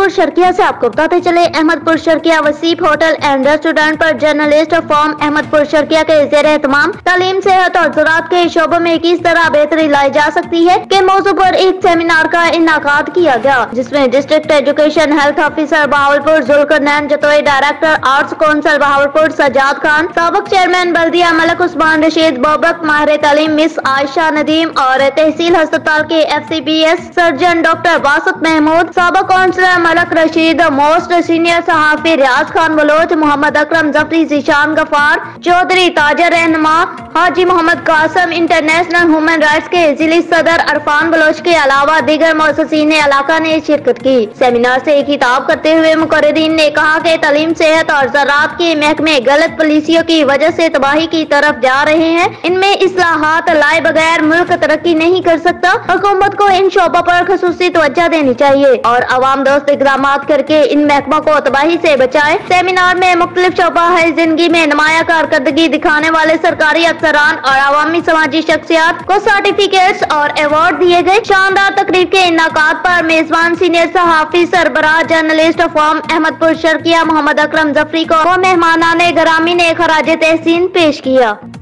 अहमदपुर शर्किया से आपको बताते चले, Ahmedpur Sharqia Wasif hotel and restaurant पर जर्नलिस्ट फॉर्म अहमदपुर शर्किया के ज़ेर एहतमाम तालीम, सेहत और ज़राअत के शोबों में किस तरह बेहतरी लाई जा सकती है के मौजू पर एक सेमिनार का इन्नाकाद किया गया, जिसमें district education health officer Bahawalpur Zulqarnain Jatoi, director arts council Bahawalpur Sajjad Khan, साबिक चेयरमैन बल्दिया मलक उस्मान रशीद बोबक, माहिर तालीम मिस आयशा नदीम और तहसील अस्पताल के FCBS surgeon doctor Wasat Mahmood, साबिक councillor Malik Rasheed, most senior सहाफी रियाज खान बलोच, मोहम्मद अकरम जफरी, जीशान गफार चौधरी, ताजर रहनुमा हाजी Mohammad Qasim, international human rights के जिली सदर अरफान बलोच के अलावा दीगर मुअस्सिसीन इलाका ने शिरकत की। सेमिनार से खिताब करते हुए मुकर्रिरीन ने कहा कि तालीम, सेहत और ज़राअत के महकमे गलत पॉलिसियों की वजह से तबाही की तरफ जा रहे हैं। इनमें इस्लाहात लाए बगैर मुल्क तरक्की नहीं कर सकता। हुकूमत को इन शोबों पर खसूसी तवज्जो देनी चाहिए और अवाम दोस्त इक़दाम करके इन महकमों को तबाही से बचाए। सेमिनार में मुख्तलिफ शोबा है जिंदगी में नुमाया कारकर्दगी दिखाने वाले सरकारी अफसरान और अवामी समाजी शख्सियात को सर्टिफिकेट्स और अवार्ड दिए गए। शानदार तकरीर के इन्नाकाद पर मेजबान सीनियर सहाफी सरबराह जर्नलिस्ट फॉर्म अहमदपुर शर्किया मोहम्मद अकरम जफरी को मेहमानाने गरामी ने खराज तहसीन पेश किया।